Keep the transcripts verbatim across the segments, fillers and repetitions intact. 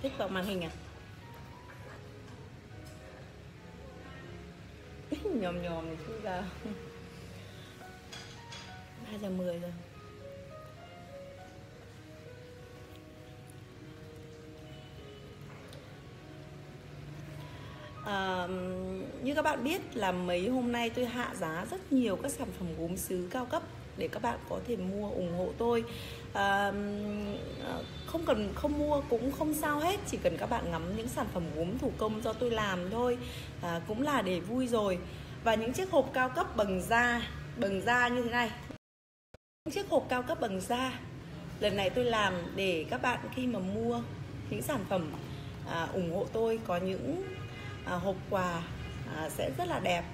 Thích vào màn hình à? Nhòm nhòm thì chui vào. Hai giờ mười rồi. À, như các bạn biết là mấy hôm nay tôi hạ giá rất nhiều các sản phẩm gốm sứ cao cấp để các bạn có thể mua ủng hộ tôi. À, không cần không mua cũng không sao hết, chỉ cần các bạn ngắm những sản phẩm gốm thủ công do tôi làm thôi, à, cũng là để vui rồi. Và những chiếc hộp cao cấp bằng da bằng da như thế này, những chiếc hộp cao cấp bằng da lần này tôi làm để các bạn khi mà mua những sản phẩm à, ủng hộ tôi có những à, hộp quà à, sẽ rất là đẹp.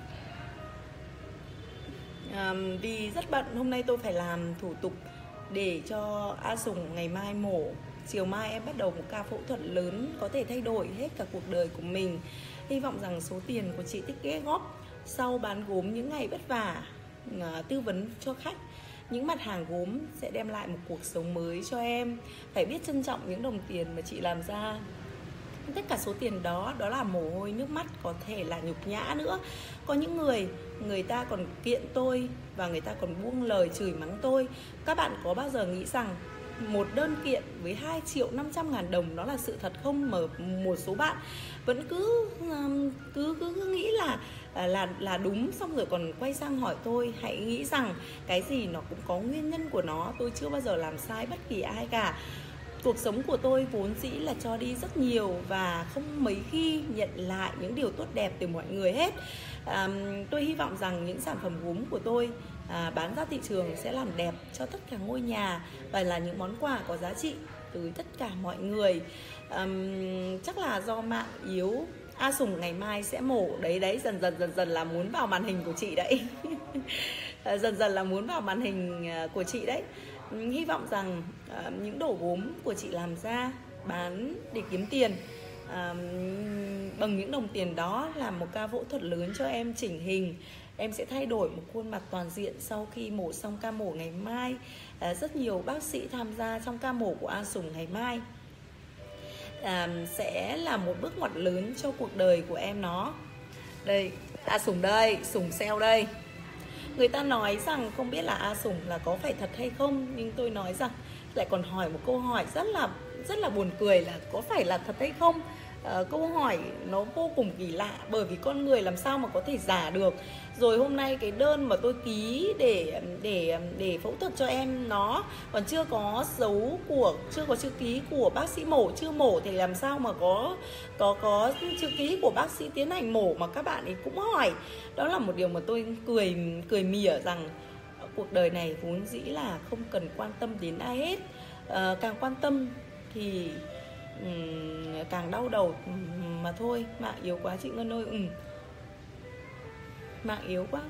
À, vì rất bận hôm nay tôi phải làm thủ tục để cho A Sùng ngày mai mổ. Chiều mai em bắt đầu một ca phẫu thuật lớn có thể thay đổi hết cả cuộc đời của mình. Hy vọng rằng số tiền của chị tích ghép góp sau bán gốm những ngày vất vả à, tư vấn cho khách những mặt hàng gốm sẽ đem lại một cuộc sống mới cho em. Phải biết trân trọng những đồng tiền mà chị làm ra. Tất cả số tiền đó, đó là mồ hôi nước mắt, có thể là nhục nhã nữa. Có những người, người ta còn kiện tôi và người ta còn buông lời chửi mắng tôi. Các bạn có bao giờ nghĩ rằng một đơn kiện với hai triệu năm trăm ngàn đồng đó là sự thật không? Mà một số bạn vẫn cứ cứ cứ, cứ nghĩ là là là đúng, xong rồi còn quay sang hỏi tôi. Hãy nghĩ rằng cái gì nó cũng có nguyên nhân của nó. Tôi chưa bao giờ làm sai bất kỳ ai cả. Cuộc sống của tôi vốn dĩ là cho đi rất nhiều và không mấy khi nhận lại những điều tốt đẹp từ mọi người hết. à, Tôi hy vọng rằng những sản phẩm gốm của tôi à, bán ra thị trường sẽ làm đẹp cho tất cả ngôi nhà và là những món quà có giá trị từ tất cả mọi người. à, Chắc là do mạng yếu. A Sùng ngày mai sẽ mổ. Đấy đấy, dần dần dần dần là muốn vào màn hình của chị đấy. Dần dần là muốn vào màn hình của chị đấy. Hy vọng rằng uh, những đồ gốm của chị làm ra bán để kiếm tiền, uh, bằng những đồng tiền đó làm một ca phẫu thuật lớn cho em chỉnh hình. Em sẽ thay đổi một khuôn mặt toàn diện sau khi mổ xong ca mổ ngày mai. uh, Rất nhiều bác sĩ tham gia trong ca mổ của A Sùng ngày mai. uh, Sẽ là một bước ngoặt lớn cho cuộc đời của em nó. Đây, A Sùng đây, Sùng sale đây. Người ta nói rằng không biết là A Sùng là có phải thật hay không, nhưng tôi nói rằng lại còn hỏi một câu hỏi rất là rất là buồn cười là có phải là thật hay không. À, câu hỏi nó vô cùng kỳ lạ, bởi vì con người làm sao mà có thể giả được. Rồi hôm nay cái đơn mà tôi ký để để để phẫu thuật cho em nó còn chưa có dấu của, chưa có chữ ký của bác sĩ mổ, chưa mổ thì làm sao mà có có có chữ ký của bác sĩ tiến hành mổ mà các bạn ấy cũng hỏi. Đó là một điều mà tôi cười cười mỉa rằng cuộc đời này vốn dĩ là không cần quan tâm đến ai hết. À, càng quan tâm thì um, càng đau đầu mà thôi. Mạng yếu quá chị Ngân ơi. ừ. Mạng yếu quá.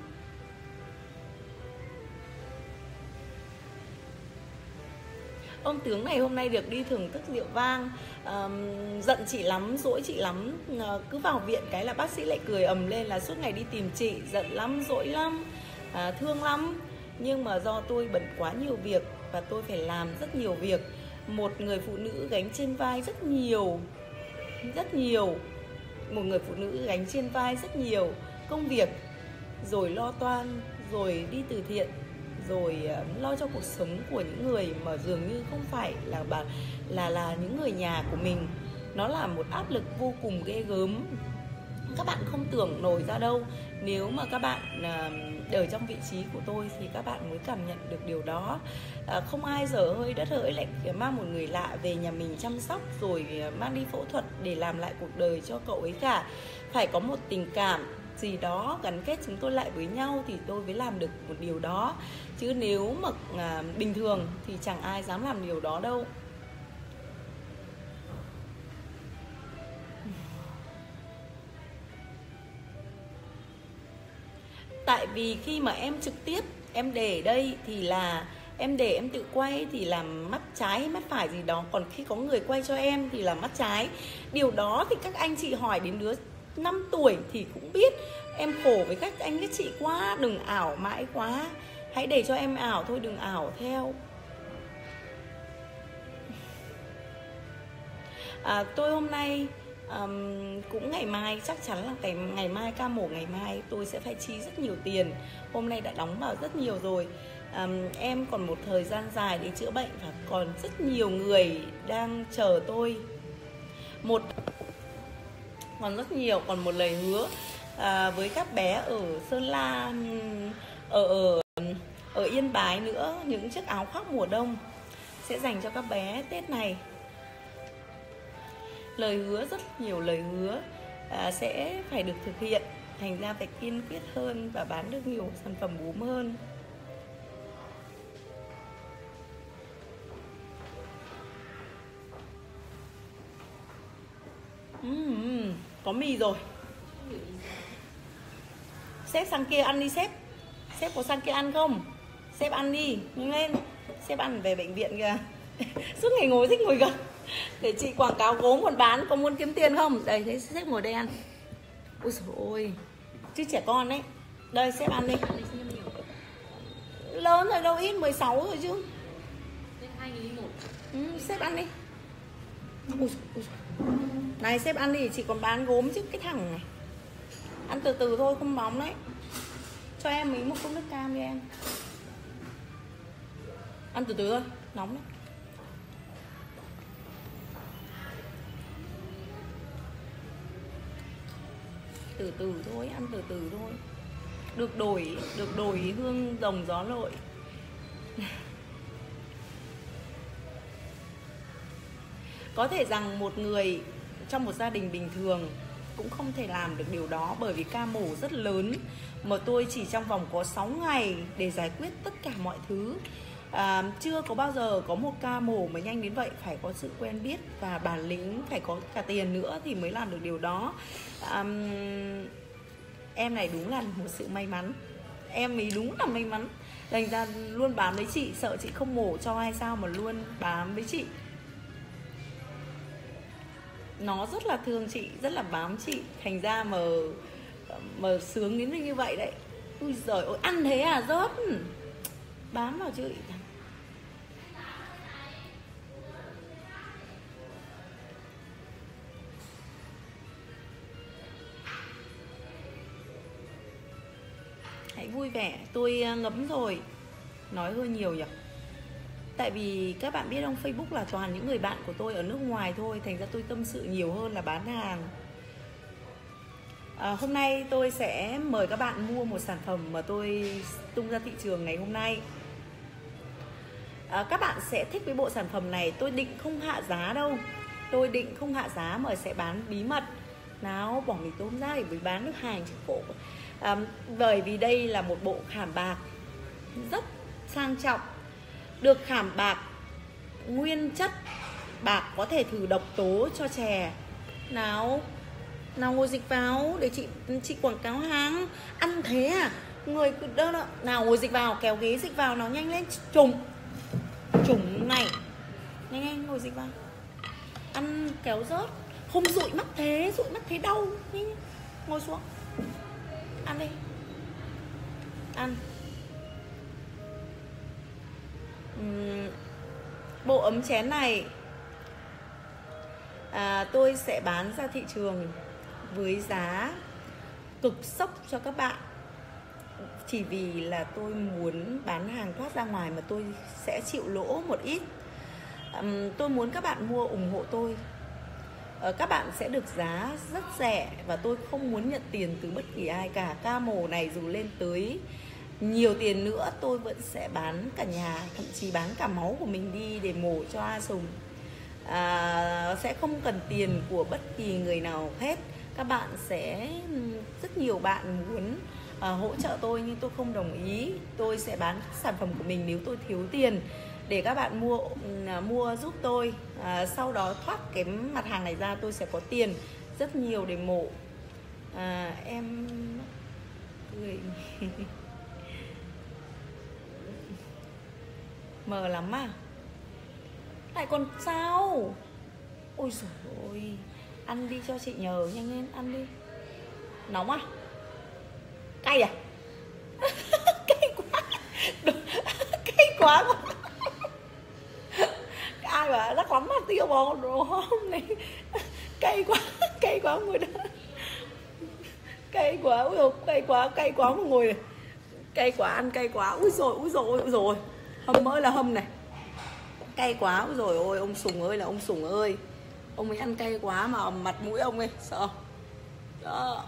Ông tướng này hôm nay được đi thưởng thức rượu vang. à, Giận chị lắm, dỗi chị lắm. à, Cứ vào viện cái là bác sĩ lại cười ầm lên là suốt ngày đi tìm chị. Giận lắm, dỗi lắm, à, thương lắm. Nhưng mà do tôi bận quá nhiều việc và tôi phải làm rất nhiều việc. Một người phụ nữ gánh trên vai rất nhiều, rất nhiều Một người phụ nữ gánh trên vai rất nhiều công việc, rồi lo toan, rồi đi từ thiện, rồi lo cho cuộc sống của những người mà dường như không phải là bà, là là những người nhà của mình. Nó là một áp lực vô cùng ghê gớm. Các bạn không tưởng nổi ra đâu. Nếu mà các bạn ở trong vị trí của tôi thì các bạn mới cảm nhận được điều đó. à, Không ai dở hơi đất hỡi lại mang một người lạ về nhà mình chăm sóc rồi mang đi phẫu thuật để làm lại cuộc đời cho cậu ấy cả. Phải có một tình cảm gì đó gắn kết chúng tôi lại với nhau thì tôi mới làm được một điều đó. Chứ nếu mà à, bình thường thì chẳng ai dám làm điều đó đâu. Tại vì khi mà em trực tiếp em để đây thì là em để em tự quay thì làm mắt trái hay mắt phải gì đó. Còn khi có người quay cho em thì là mắt trái. Điều đó thì các anh chị hỏi đến đứa năm tuổi thì cũng biết. Em khổ với các anh các chị quá. Đừng ảo mãi quá. Hãy để cho em ảo thôi, đừng à, Tôi hôm nay um, cũng ngày mai chắc chắn là ngày, ngày mai ca mổ ngày mai tôi sẽ phải chi rất nhiều tiền. Hôm nay đã đóng vào rất nhiều rồi. um, Em còn một thời gian dài để chữa bệnh và còn rất nhiều người đang chờ tôi. Một còn rất nhiều, còn một lời hứa à, với các bé ở Sơn La, ở ở ở Yên Bái nữa, những chiếc áo khoác mùa đông sẽ dành cho các bé Tết này. Lời hứa, rất nhiều lời hứa à, sẽ phải được thực hiện, thành ra phải kiên quyết hơn và bán được nhiều sản phẩm gốm hơn. uhm, Có mì rồi. Sếp sang kia ăn đi sếp. Sếp có sang kia ăn không? Sếp ăn đi, nhanh lên. Sếp ăn về bệnh viện kìa. Suốt ngày ngồi thích ngồi gần. Để chị quảng cáo gốm còn bán, có muốn kiếm tiền không? Đây, thấy sếp ngồi đây ăn. Ôi dồi ôi, chứ trẻ con đấy. Đây, sếp ăn đi. Lớn rồi đâu, ít mười sáu rồi chứ. ừ, Sếp ăn đi. Ôi dồi, ôi dồi. Này sếp ăn đi, chị còn bán gốm chứ cái thằng này. Ăn từ từ thôi, không nóng đấy. Cho em mấy một cốc nước cam đi em. Ăn từ từ thôi, nóng đấy. Từ từ thôi, ăn từ từ thôi. Được đổi, được đổi hương rồng gió lội. Có thể rằng một người trong một gia đình bình thường cũng không thể làm được điều đó, bởi vì ca mổ rất lớn mà tôi chỉ trong vòng có sáu ngày để giải quyết tất cả mọi thứ. à, Chưa có bao giờ có một ca mổ mà nhanh đến vậy. Phải có sự quen biết và bản lĩnh, phải có cả tiền nữa thì mới làm được điều đó. à, Em này đúng là một sự may mắn. Em ấy đúng là may mắn. Thành ra luôn bám với chị, sợ chị không mổ cho hay sao mà luôn bám với chị. Nó rất là thương chị, rất là bám chị. Thành ra mà mà sướng đến như vậy đấy. Ui giời ơi, ăn thế à, rớt. Bám vào chứ. Hãy vui vẻ. Tôi ngấm rồi. Nói hơi nhiều nhỉ. Tại vì các bạn biết không, Facebook là toàn những người bạn của tôi ở nước ngoài thôi. Thành ra tôi tâm sự nhiều hơn là bán hàng. à, Hôm nay tôi sẽ mời các bạn mua một sản phẩm mà tôi tung ra thị trường ngày hôm nay. à, Các bạn sẽ thích với bộ sản phẩm này. Tôi định không hạ giá đâu. Tôi định không hạ giá mà sẽ bán bí mật. Nào, bỏ mì tôm ra để mới bán được hàng cho cổ. à, Bởi vì đây là một bộ khảm bạc rất sang trọng, được khảm bạc nguyên chất bạc, có thể thử độc tố cho chè. Nào, nào ngồi dịch vào để chị chị quảng cáo hàng. Ăn thế à? Người cứ đơ đó. Nào ngồi dịch vào, kéo ghế dịch vào nào, nhanh lên. Trùng Trùng này. Nhanh nhanh ngồi dịch vào. Ăn kéo rớt. Không dụi mắt thế, dụi mắt thế đau. Nhanh, ngồi xuống. Ăn đi. Ăn. Uhm, bộ ấm chén này à, tôi sẽ bán ra thị trường với giá cực sốc cho các bạn. Chỉ vì là tôi muốn bán hàng thoát ra ngoài mà tôi sẽ chịu lỗ một ít. uhm, Tôi muốn các bạn mua ủng hộ tôi. à, Các bạn sẽ được giá rất rẻ và tôi không muốn nhận tiền từ bất kỳ ai cả. Ca mổ này dù lên tới nhiều tiền nữa tôi vẫn sẽ bán cả nhà, thậm chí bán cả máu của mình đi để mổ cho A Sùng. à, Sẽ không cần tiền của bất kỳ người nào hết. Các bạn sẽ, rất nhiều bạn muốn à, hỗ trợ tôi nhưng tôi không đồng ý. Tôi sẽ bán sản phẩm của mình nếu tôi thiếu tiền để các bạn mua mua giúp tôi. à, Sau đó thoát cái mặt hàng này ra tôi sẽ có tiền rất nhiều để mổ. à, Em cười mờ lắm à? Lại còn sao? Ôi dồi ôi. Ăn đi cho chị nhờ, nhanh lên, ăn đi. Nóng à? Cay à? Cay quá. Cay quá. Mai và rắc lắm hạt tiêu vào đồ hôm này. Cay quá, cay quá ngồi đó. Cay quá, ui dồi, cay quá, cay quá mà ngồi này. Cay quá, ăn cay quá, ui rồi, ui rồi, ui rồi. Hâm ơi là hâm này. Cay quá, ui rồi ôi, ông Sùng ơi là ông Sùng ơi. Ông ấy ăn cay quá mà mặt mũi ông ấy, sợ. Đó.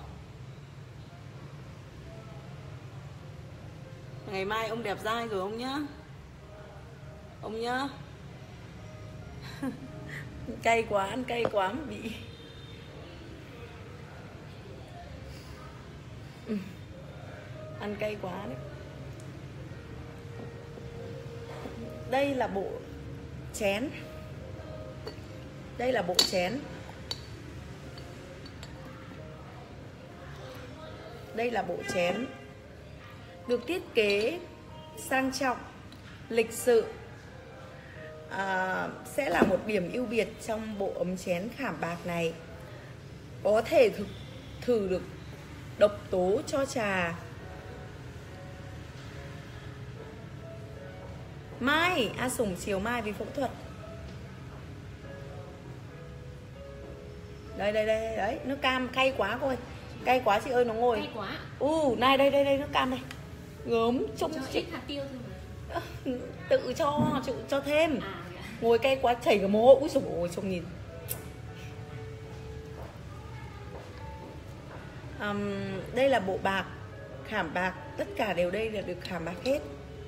Ngày mai ông đẹp dai rồi ông nhá. Ông nhá. Cay quá, ăn cay quá mà bị ừ. Ăn cay quá đấy. Đây là bộ chén. Đây là bộ chén. Đây là bộ chén được thiết kế sang trọng, lịch sự, à, sẽ là một điểm ưu việt trong bộ ấm chén khảm bạc này. Có thể thực, thử được độc tố cho trà. Mai, A Sùng chiều mai vì phẫu thuật. Đây đây đây đấy, nước cam cay quá coi. Cay quá chị ơi, nó ngồi. Cay quá. Ừ, này đây đây đây nước cam đây. Gớm trông cho chị... ít hạt tiêu thôi mà. Tự cho, tự cho thêm. À, ngồi cay quá chảy cả mồ hôi. Úi dồi ôi, trông nhìn. um, Đây là bộ bạc, khảm bạc. Tất cả đều đây là được khảm bạc hết.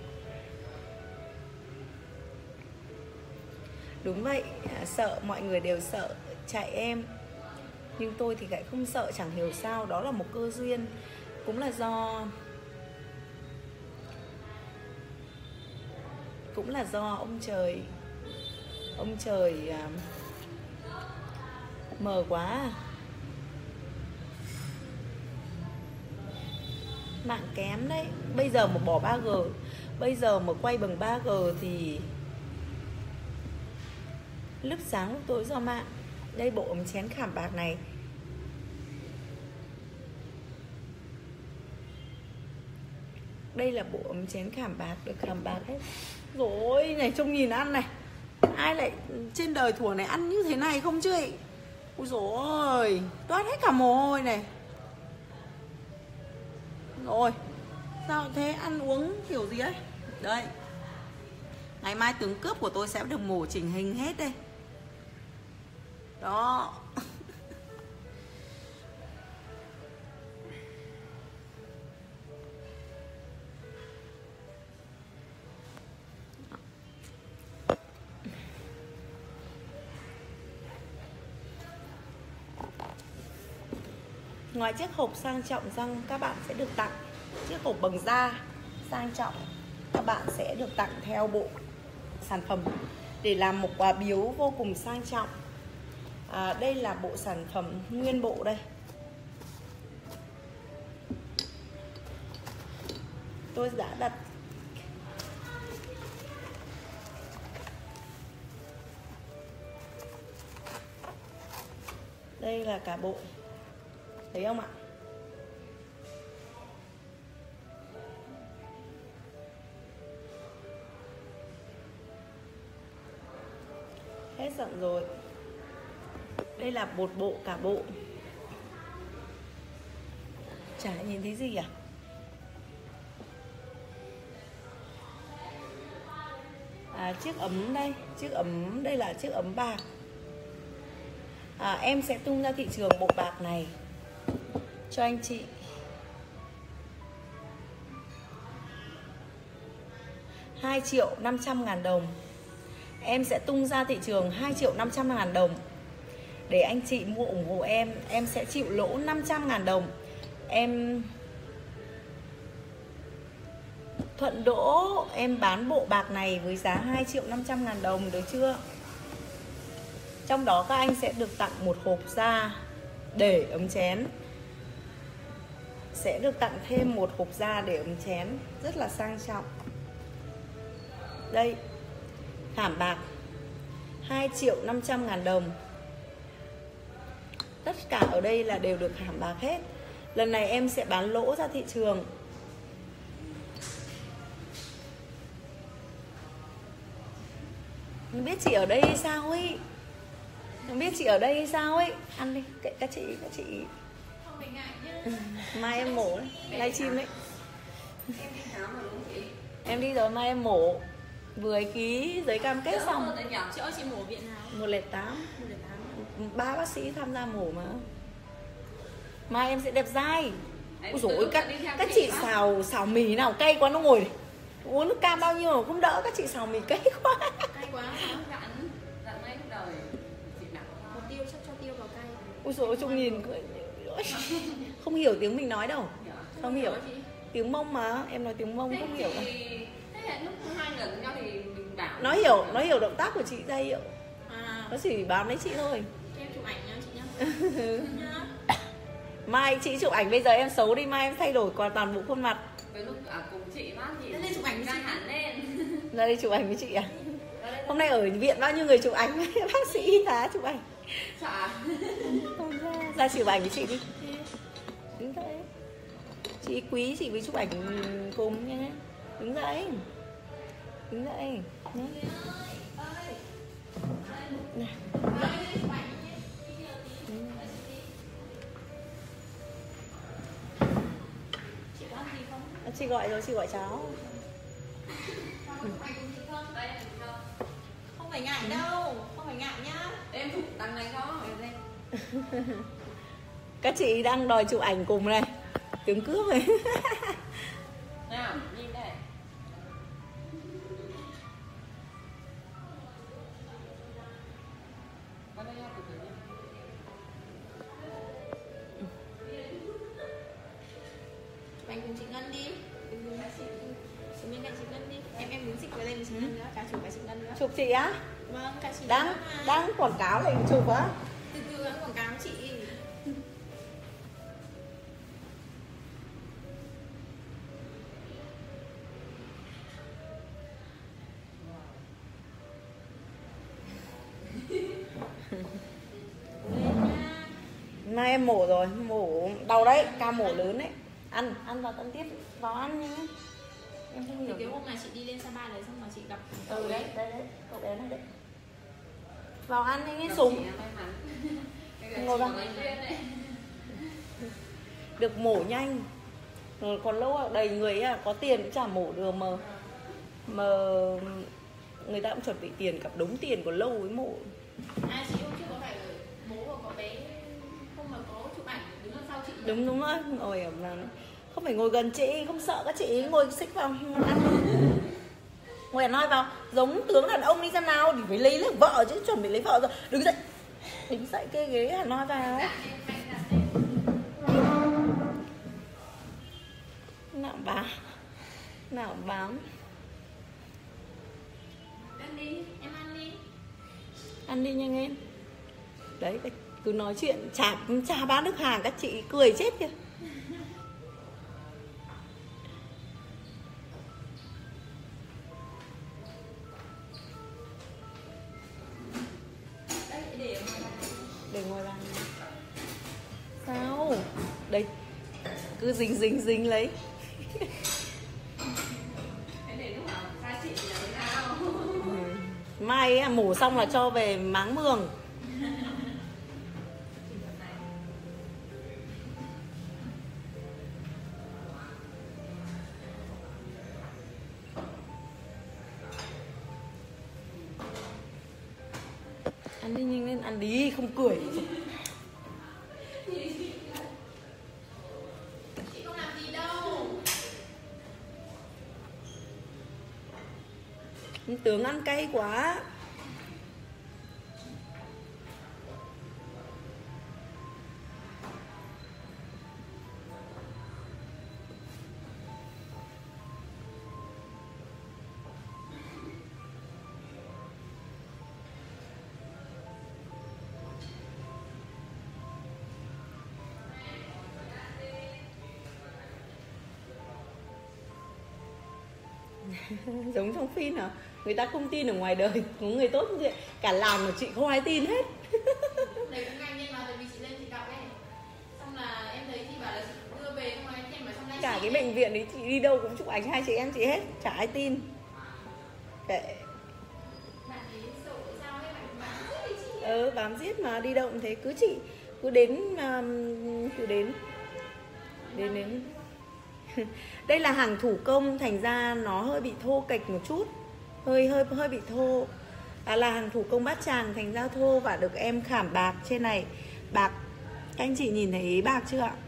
Đúng vậy, à, sợ, mọi người đều sợ chạy em. Nhưng tôi thì lại không sợ, chẳng hiểu sao. Đó là một cơ duyên. Cũng là do Cũng là do ông trời Ông trời à, mờ quá. Mạng kém đấy. Bây giờ mà bỏ ba G, bây giờ mà quay bằng ba G thì lúc sáng lúc tối do mạng. Đây bộ ấm chén khảm bạc này. Đây là bộ ấm chén khảm bạc, được khảm bạc hết. Rồi này, trông nhìn ăn này. Ai lại trên đời thủa này ăn như thế này không chứ ấy? Ui dồi ôi, toát hết cả mồ hôi này. Rồi, sao thế, ăn uống kiểu gì ấy? Đây, ngày mai tướng cướp của tôi sẽ được mổ chỉnh hình hết đây. Đó. Ngoài chiếc hộp sang trọng rằng các bạn sẽ được tặng chiếc hộp bằng da sang trọng, các bạn sẽ được tặng theo bộ sản phẩm để làm một quà biếu vô cùng sang trọng. À, đây là bộ sản phẩm nguyên bộ đây. Tôi đã đặt đây là cả bộ. Thấy không ạ? Hết giận rồi. Đây là một bộ, cả bộ. Chả nhìn thấy gì à? À, chiếc ấm đây, chiếc ấm đây là chiếc ấm bạc. À, em sẽ tung ra thị trường bộ bạc này cho anh chị hai triệu năm trăm ngàn đồng. Em sẽ tung ra thị trường hai triệu năm trăm ngàn đồng để anh chị mua ủng hộ em. Em sẽ chịu lỗ năm trăm ngàn đồng. Em thuận đỗ em bán bộ bạc này với giá hai triệu năm trăm ngàn đồng, được chưa? Trong đó các anh sẽ được tặng một hộp da để ấm chén. Sẽ được tặng thêm một hộp da để ấm chén, rất là sang trọng. Đây, khảm bạc hai triệu năm trăm ngàn đồng. Tất cả ở đây là đều được khảm bạc hết. Lần này em sẽ bán lỗ ra thị trường. Không biết chị ở đây hay sao ấy. Không biết chị ở đây hay sao ấy. Ăn đi, kệ các chị, các chị. Không phải ngại nhá. Ừ. Mai em mổ đấy, live stream đấy. Em đi khám rồi đúng không chị? Em đi rồi, mai em mổ. Vừa ký giấy cam kết xong. Chị ơi, chị mổ viện nào? một không tám. một không tám. Ba bác sĩ tham gia mổ mà. Mai em sẽ đẹp dai. Ôi dồi ôi, các, các chị xào xào mì nào cay quá nó ngồi này. Uống nước cam bao nhiêu mà không đỡ, các chị xào mì cay quá. Cay quá hả? Dặn, dặn mấy đời chị bảo một tiêu chắc cho tiêu vào cay. Ôi dồi ôi, trông nhìn không hiểu tiếng mình nói đâu. Không hiểu. Tiếng Mông mà, em nói tiếng Mông không hiểu đâu. Thế là lúc hai lần nhau thì mình bảo. Nó hiểu, nó hiểu động tác của chị ra hiệu. À. Nó chỉ bám lấy chị thôi. Cho em chụp ảnh nha chị nhá. Mai chị chụp ảnh, bây giờ em xấu đi, mai em thay đổi qua toàn bộ khuôn mặt. Với lúc ở cùng chị bác thì lên chụp ảnh với chị hẳn lên. Ra đây chụp ảnh với chị à? Hôm nay ở viện bao nhiêu người chụp ảnh với bác sĩ y tá chụp ảnh. Sợ. Ra, ra chụp ảnh với chị đi. Đứng dậy. Chị quý chị với chụp ảnh cùng nha. Đứng dậy. Đứng dậy. Nhé. Này. Chị gọi rồi, chị gọi cháu. Không phải ngại đâu, không phải ngại nhá. Em chụp đằng này đó. Các chị đang đòi chụp ảnh cùng này. Tiếng cướp này. Nào, nhìn đây. Anh cùng chị Ngân đi. Đứng bên cạnh chị Ngân đi. Em em đứng xích với đây với chị Ngân nữa, cả chụp cả chị Ngân nữa. Chụp chị á? Vâng, cả chị đang đang quảng cáo này chụp á? Từ từ đang quảng cáo chị. Nay em mổ rồi, mổ đau đấy, ca mổ lớn đấy. Ăn, ăn vào tân tiếp, vào ăn nhá. Em không hiểu. Thì cái hôm mà chị đi lên Sapa đấy xong mà chị gặp ừ đấy, đấy đấy, cậu bé này đấy. Vào ăn đi nghe súng. Ngồi vào. Được mổ nhanh. Rồi còn lâu đầy người à, có tiền cũng chả mổ được mà. Mà người ta cũng chuẩn bị tiền, cặp đống tiền còn lâu mới mổ. À chị hôm trước có phải bố và có bé không mà có chụp ảnh đứng đằng sau chị. Đúng đúng rồi, ngồi ở là không phải ngồi gần chị, không sợ các chị ngồi xích vào ăn. Ngồi nói vào, giống tướng đàn ông đi ra nào thì phải lấy lấy vợ chứ, chuẩn bị lấy vợ rồi. Đứng dậy. Đứng dậy cái ghế Hà Nói vào. Nào bám. Nào bám. Ăn đi, em ăn đi. Ăn đi nhanh lên. Đấy, cứ nói chuyện chả chả bán được hàng, các chị cười chết kìa. Để ngồi bàn. Sao? Đây. Cứ dính dính dính lấy. Mai mổ xong là cho về máng mường. Ăn đi nhanh lên, ăn đi, không cười. Chị không làm gì đâu. Tướng ăn cay quá. Giống trong phim hả? Người ta không tin ở ngoài đời có người tốt như vậy. Cả làng của chị không ai tin hết. Đấy cũng nhanh nhưng mà tại vì chị lên chị gặp ấy. Xong là em thấy chị bảo là chị đưa về không ai em mà xong nay cả cái bệnh viện ấy chị đi đâu cũng chụp ảnh hai chị em chị hết, chả ai tin. Kệ. bạn ấy ơi, bám giết mà, đi đâu cũng thế. Cứ chị cứ đến um, cứ đến đến đến đây là hàng thủ công, thành ra nó hơi bị thô kệch một chút, hơi hơi hơi bị thô. À, là hàng thủ công Bát Tràng, thành ra thô và được em khảm bạc trên này. Bạc, các anh chị nhìn thấy bạc chưa ạ?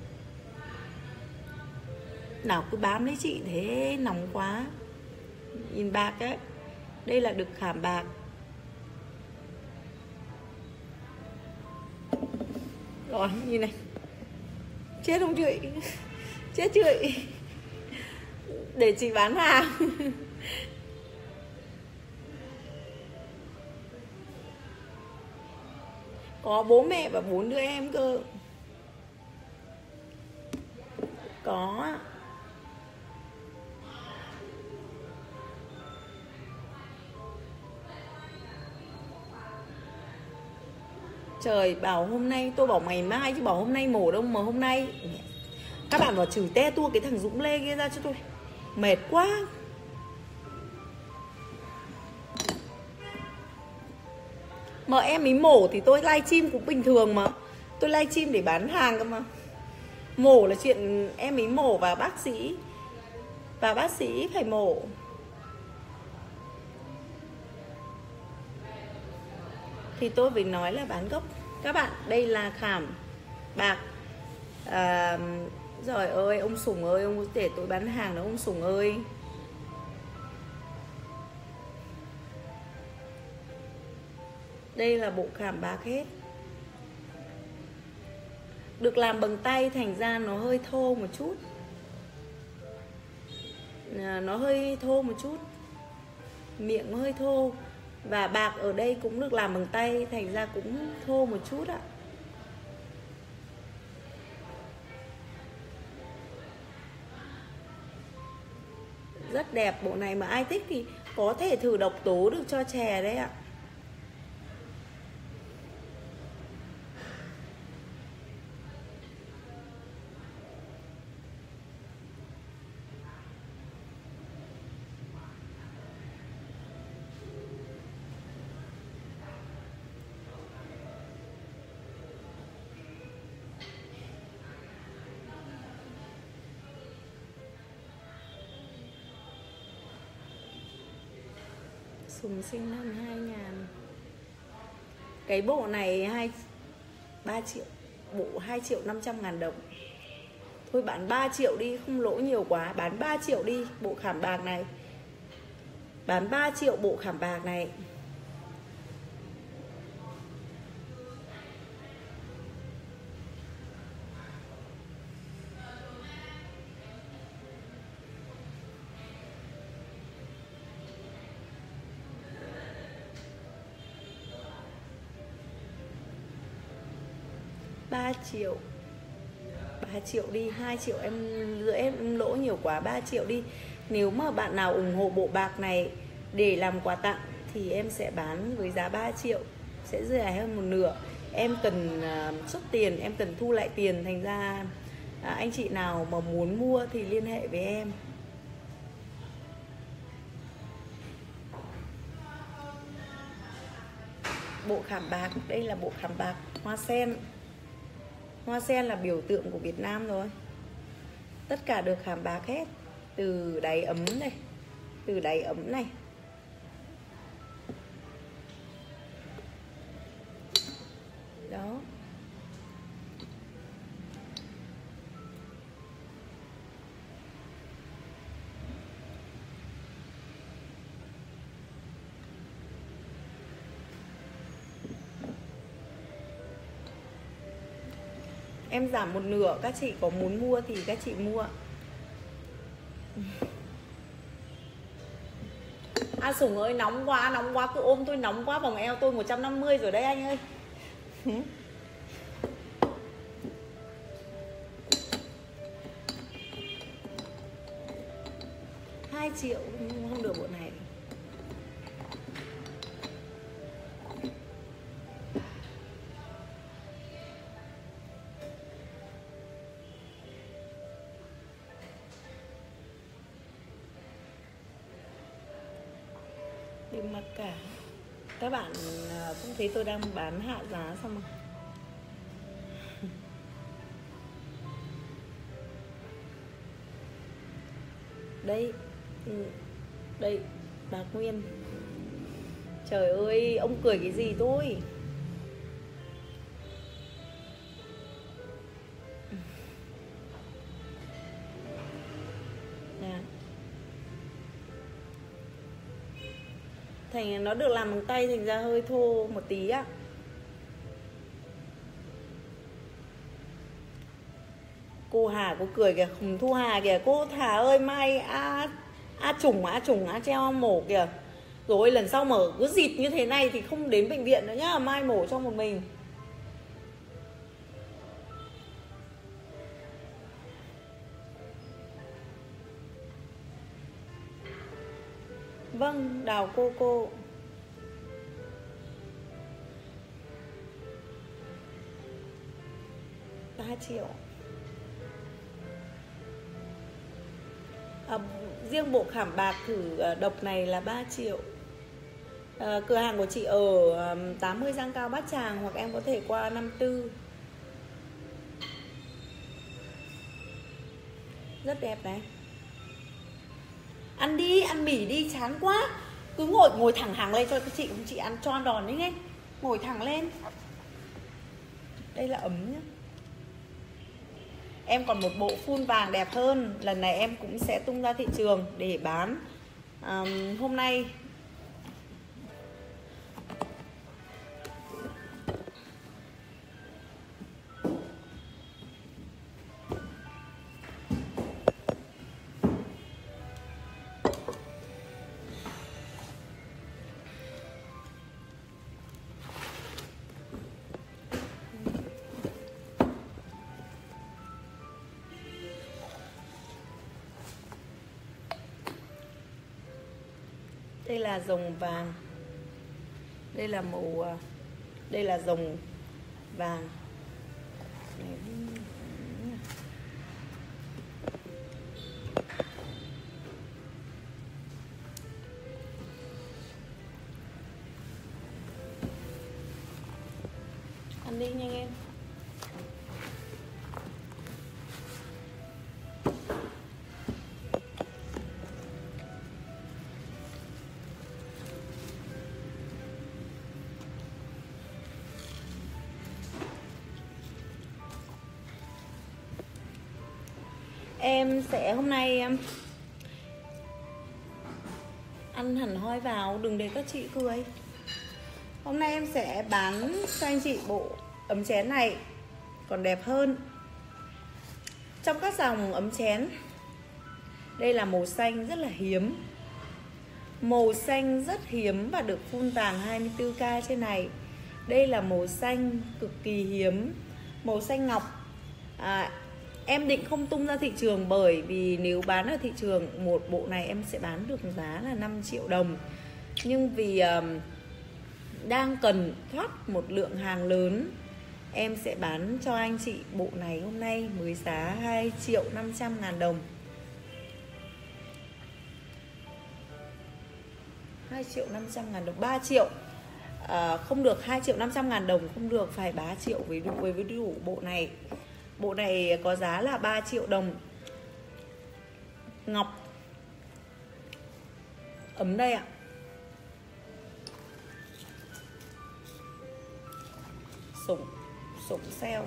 Nào cứ bám lấy chị thế, nóng quá. Nhìn bạc ấy, đây là được khảm bạc. Rồi, nhìn này. Chết không chị? Chết chị. Để chị bán hàng. Có bố mẹ và bốn đứa em cơ. Có. Trời, bảo hôm nay, tôi bảo ngày mai chứ bảo hôm nay mổ đâu mà hôm nay. Các bạn bảo chửi te tua cái thằng Dũng Lê kia ra cho tôi. Mệt quá. Mà em ý mổ thì tôi livestream cũng bình thường mà. Tôi livestream để bán hàng cơ mà. Mổ là chuyện em ý mổ và bác sĩ. Và bác sĩ phải mổ. Thì tôi phải nói là bán gốc. Các bạn, đây là khảm bạc. À, trời ơi, ông Sùng ơi, ông có để tôi bán hàng đó ông Sùng ơi. Đây là bộ khảm bạc hết. Được làm bằng tay, thành ra nó hơi thô một chút. À, nó hơi thô một chút. Miệng nó hơi thô. Và bạc ở đây cũng được làm bằng tay, thành ra cũng thô một chút ạ. Rất đẹp bộ này, mà ai thích thì có thể thử độc tố được cho chè đấy ạ. Sùng sinh năm hai nghìn. Cái bộ này hai ba triệu. Bộ hai triệu năm trăm ngàn đồng. Thôi bán ba triệu đi, không lỗ nhiều quá. Bán ba triệu đi, bộ khảm bạc này. Bán ba triệu bộ khảm bạc này. Ba triệu. Ba triệu đi, hai triệu em rưỡi em lỗ nhiều quá, ba triệu đi. Nếu mà bạn nào ủng hộ bộ bạc này để làm quà tặng thì em sẽ bán với giá ba triệu, sẽ rẻ hơn một nửa. Em cần uh, xuất tiền, em cần thu lại tiền, thành ra uh, anh chị nào mà muốn mua thì liên hệ với em. Bộ khảm bạc, đây là bộ khảm bạc hoa sen. Hoa sen là biểu tượng của Việt Nam rồi. Tất cả được khảm bạc hết. Từ đáy ấm này, từ đáy ấm này, đó. Em giảm một nửa, các chị có muốn mua thì các chị mua. A Sùng ơi, nóng quá, nóng quá, cứ ôm tôi, nóng quá, vòng eo tôi một trăm năm mươi rồi đấy anh ơi. Hai triệu không được bộ này. Đừng mặc cả. Các bạn cũng thấy tôi đang bán hạ giá xong rồi. Đây, đây, Bạc Nguyên. Trời ơi, ông cười cái gì tôi? Nè. Thành nó được làm bằng tay thành ra hơi thô một tí á. Cô Hà cô cười kìa, Khủng Thu Hà kìa, cô Thà ơi mai a a trùng a trùng a treo mổ kìa. Rồi lần sau mở cứ dịt như thế này thì không đến bệnh viện nữa nhá, mai mổ cho một mình. Vâng, Đào cô cô. ba triệu. À, riêng bộ khảm bạc thử độc này là ba triệu. À, cửa hàng của chị ở tám mươi Giang Cao Bát Tràng, hoặc em có thể qua năm tư. Rất đẹp đấy. Ăn đi, ăn mì đi, chán quá. Cứ ngồi ngồi thẳng hàng lên cho các chị, chị ăn cho ăn đòn đấy nghe. Ngồi thẳng lên. Đây là ấm nhá. Em còn một bộ phun vàng đẹp hơn, lần này em cũng sẽ tung ra thị trường để bán. à, Hôm nay đây là rồng vàng. Đây là màu, đây là rồng vàng. Ăn đi nhanh em. Em sẽ hôm nay ăn hẳn hoi vào, đừng để các chị cười. Hôm nay em sẽ bán cho anh chị bộ ấm chén này còn đẹp hơn. Trong các dòng ấm chén, đây là màu xanh rất là hiếm. Màu xanh rất hiếm và được phun vàng hai mươi tư K trên này. Đây là màu xanh cực kỳ hiếm, màu xanh ngọc. à, Em định không tung ra thị trường bởi vì nếu bán ở thị trường, một bộ này em sẽ bán được giá là năm triệu đồng. Nhưng vì um, đang cần thoát một lượng hàng lớn, em sẽ bán cho anh chị bộ này hôm nay với giá hai triệu năm trăm ngàn đồng. hai triệu năm trăm ngàn đồng, ba triệu. À, không được, hai triệu năm trăm ngàn đồng không được, phải ba triệu với đủ, với đủ bộ này. Bộ này có giá là ba triệu đồng. Ngọc ấm đây ạ. Sủng, sủng sale.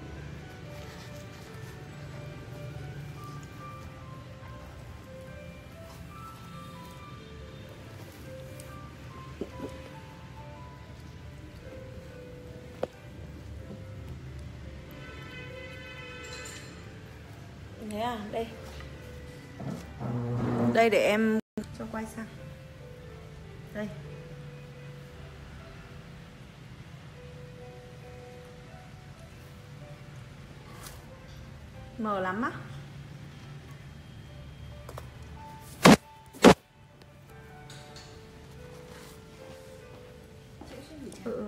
Thế à, đây. Đây để em cho quay sang. Đây. Mờ lắm á. Ừ.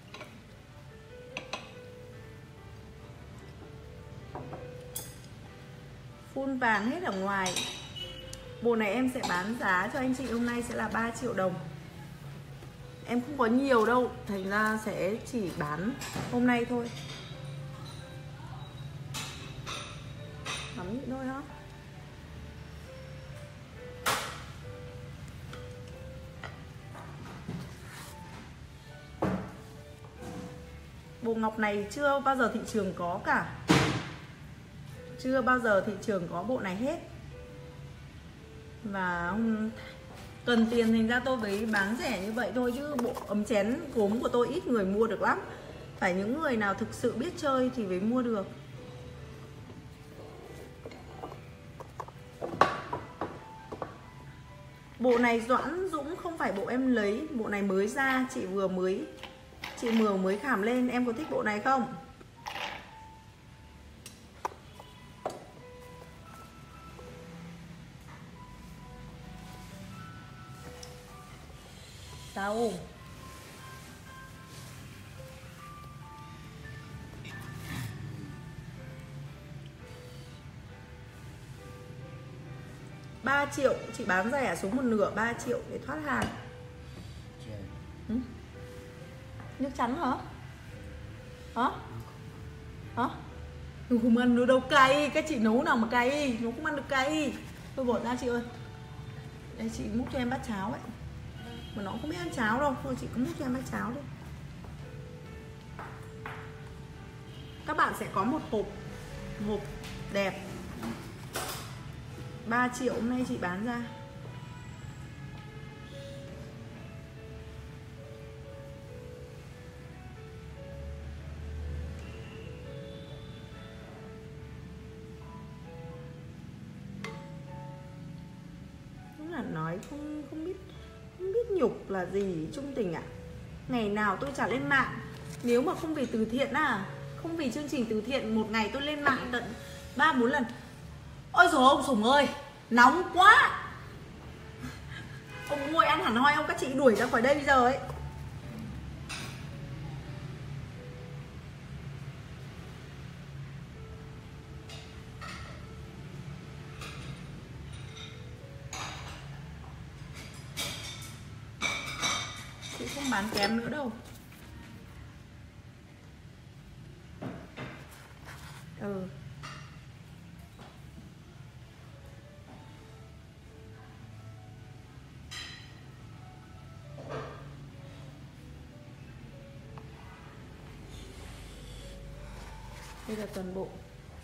Phun vàng hết ở ngoài. Bộ này em sẽ bán giá cho anh chị hôm nay sẽ là ba triệu đồng. em không có nhiều đâu, thành ra sẽ chỉ bán hôm nay thôi. Ngắm nhịn thôi đó. Bộ ngọc này chưa bao giờ thị trường có cả. Chưa bao giờ thị trường có bộ này hết. Và không cần tiền thành ra tôi mới bán rẻ như vậy thôi, chứ bộ ấm chén gốm của tôi ít người mua được lắm. Phải những người nào thực sự biết chơi thì mới mua được. Bộ này Doãn Dũng không phải bộ em lấy, bộ này mới ra, chị vừa mới chị vừa mới khảm lên. Em có thích bộ này không? Sao? ba triệu chị bán rẻ xuống một nửa, ba triệu để thoát hàng. Ừ? Nước trắng hả? Hả? Hả? Nó không ăn được đâu, cay. Các chị nấu nào mà cay, nó không ăn được cay. Thôi bỏ ra chị ơi. Đây chị múc cho em bát cháo ấy. Mà nó không biết ăn cháo đâu. Thôi chị cứ múc cho em bát cháo đi. Các bạn sẽ có một hộp hộp đẹp. Ba triệu hôm nay chị bán ra. Đúng là nói không không biết không biết nhục là gì Trung Tình ạ. À? Ngày nào tôi chả lên mạng. Nếu mà không vì từ thiện à, không vì chương trình từ thiện, một ngày tôi lên mạng tận ba bốn lần. Ôi dồi ông Sùng ơi, nóng quá. Ông ngồi ăn hẳn hoi, ông các chị đuổi ra khỏi đây bây giờ ấy. Chị không bán kém nữa đâu. Ừ. Đây là toàn bộ.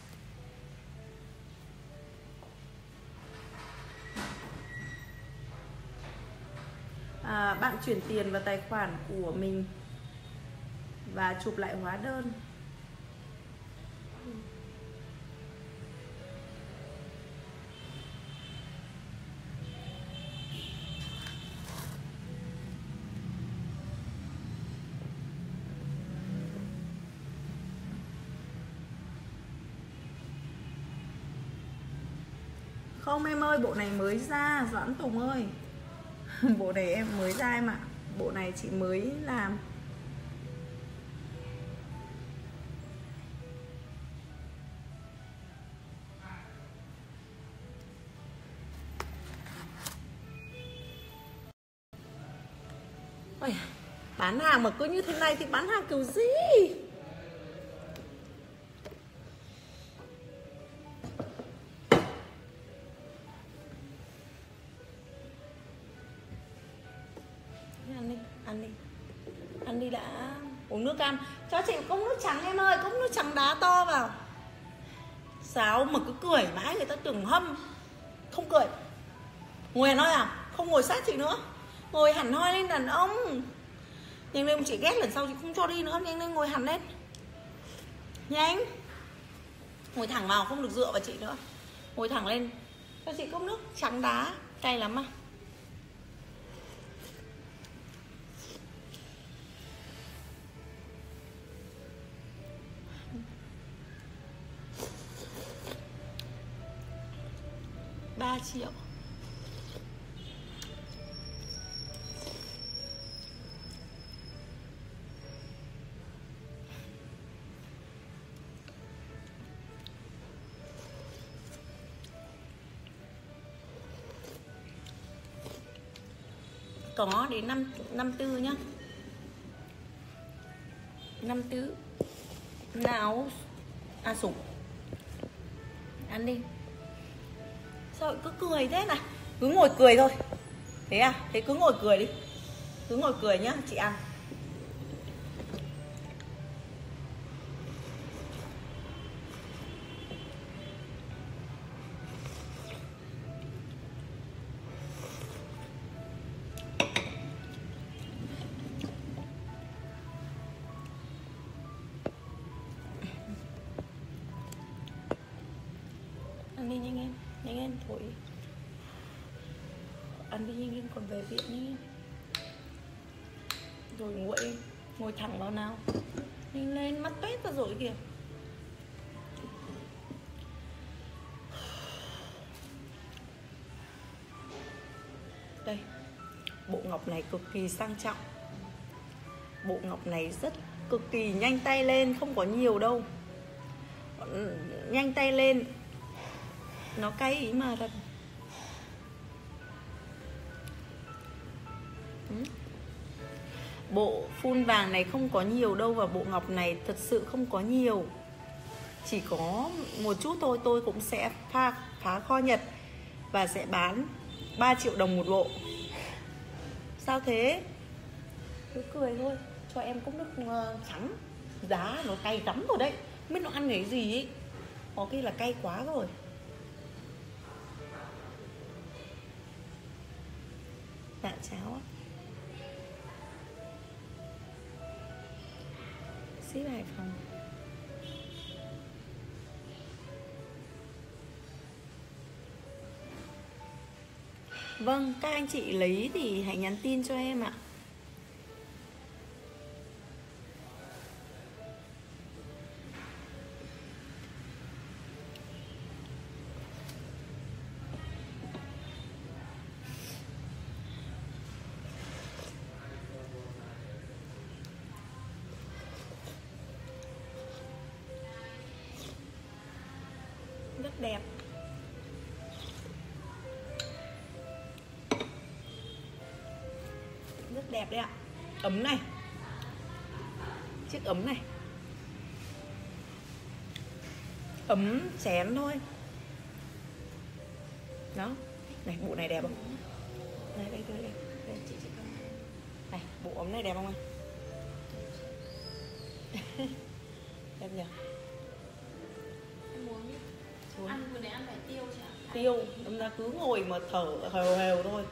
À, bạn chuyển tiền vào tài khoản của mình và chụp lại hóa đơn. Không em ơi, bộ này mới ra, Doãn Tùng ơi. Bộ này em mới ra em ạ. Bộ này chị mới làm. Ôi, bán hàng mà cứ như thế này thì bán hàng kiểu gì? Ăn đi, ăn đi. Ăn đi đã. Uống nước cam. Cho chị cốc nước trắng em ơi, cốc nước trắng đá to vào. Sao mà cứ cười mãi người ta tưởng hâm. Không cười. Ngồi nói à? Không ngồi sát chị nữa. Ngồi hẳn hoi lên đàn ông. Nhanh lên, chị ghét lần sau chị không cho đi nữa. Nhanh lên ngồi hẳn lên. Nhanh. Ngồi thẳng vào, không được dựa vào chị nữa. Ngồi thẳng lên. Cho chị cốc nước trắng đá. Cay lắm à? Ba triệu. Có đến năm năm tư nhá. Năm tứ. Nào A Sủng, ăn đi. Sao cứ cười thế này? Cứ ngồi cười thôi. Thế à? Thế cứ ngồi cười đi. Cứ ngồi cười nhá, chị ăn. Ăn đi nhanh em, nhanh em thổi. Ăn đi nhanh em, còn về viện nhanh em. Rồi nguội em, ngồi thẳng vào nào. Nhanh lên, mắt toét ra rồi kìa. Đây, bộ ngọc này cực kỳ sang trọng. Bộ ngọc này rất cực kỳ nhanh tay lên, không có nhiều đâu. Nhanh tay lên. Nó cay ý mà thật. Bộ phun vàng này không có nhiều đâu. Và bộ ngọc này thật sự không có nhiều, chỉ có một chút thôi. Tôi cũng sẽ pha phá kho Nhật và sẽ bán ba triệu đồng một bộ. Sao thế? Cứ cười thôi. Cho em cốc nước trắng. Giá nó cay lắm rồi đấy. Không biết nó ăn cái gì ấy. Có khi là cay quá rồi. Dạ cháo á. Ship Hải Phòng. Vâng, các anh chị lấy thì hãy nhắn tin cho em ạ. Rất đẹp. Rất đẹp đấy ạ. Ấm này. Chiếc ấm này. Ấm chén thôi. Đó. Này, bộ này đẹp không? Đây, đây, đây, đây. Đây. Này, bộ ấm này đẹp không anh? Đẹp nhỉ? Em muốn đi. Xuống. Ăn vừa đấy ăn phải tiêu chứ ạ? Tiêu, đâm ra cứ ngồi mà thở hều hều thôi.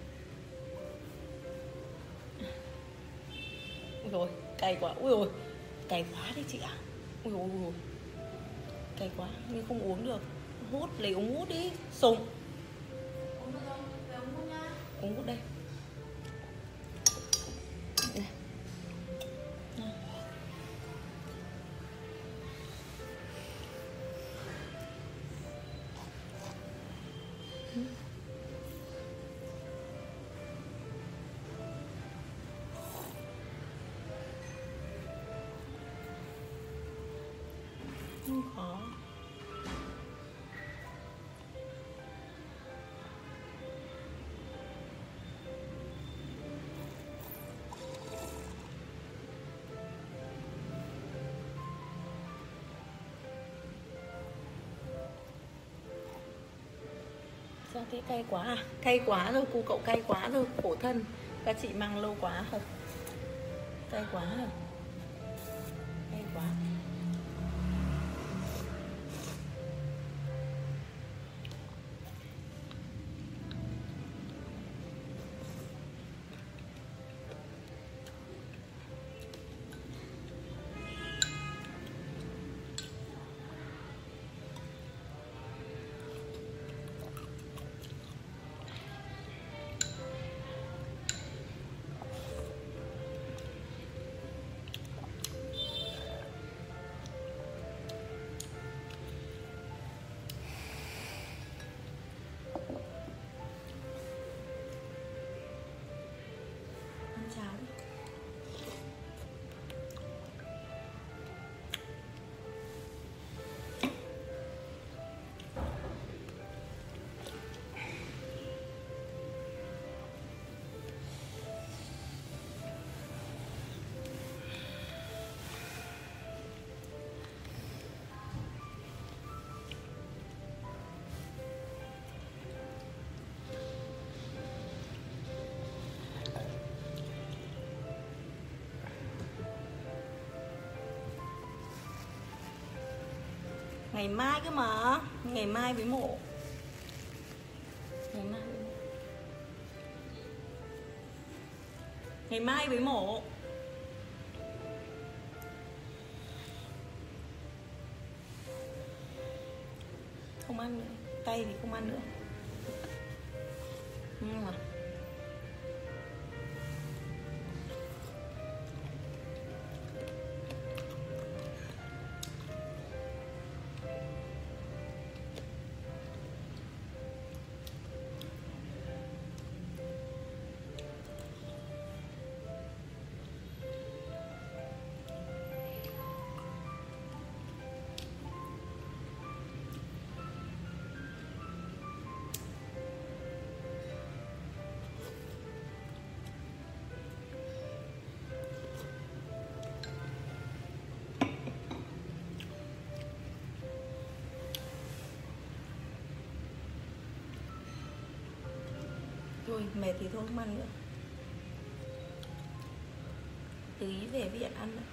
Ui rồi, cay quá. Ui rồi, cay quá đấy chị ạ. Ui rồi, ui rồi. Cay quá, nhưng không uống được. Hút, lấy uống hút đi. Sùng. Uống được không? Về uống hút nhá. Uống hút đây. Đây. Không có. Sao thế, cay quá à? Cay quá rồi, cu cậu cay quá rồi, khổ thân. Các chị mang lâu quá hả? Cay quá hả? Cay quá. Ngày mai cơ mà. Ngày mai với mổ. Ngày mai với mổ. Ngày mai với mổ. Không ăn nữa. Tay thì không ăn nữa. Nhưng mà thôi mệt thì thôi không ăn nữa. Tí về viện ăn nữa.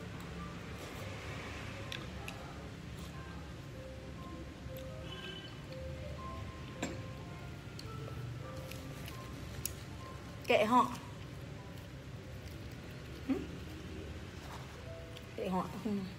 Kệ họ. Kệ họ không.